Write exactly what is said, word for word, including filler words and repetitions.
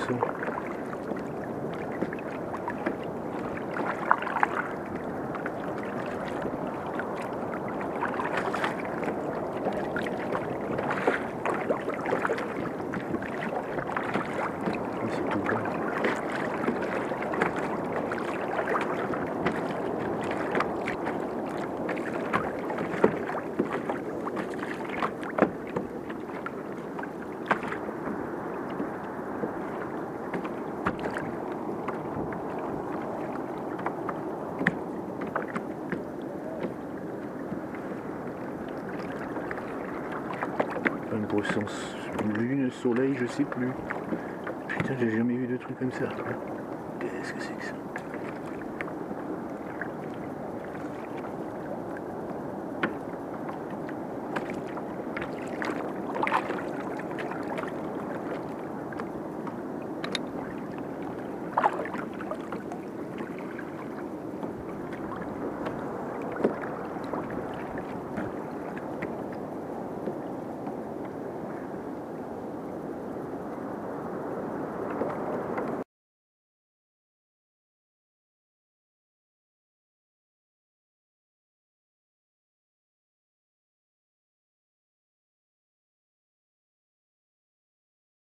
ça? C'est tout blanc. Une grosse lune, le soleil, je sais plus. Putain, j'ai jamais vu de trucs comme ça. Qu'est-ce que c'est que ça?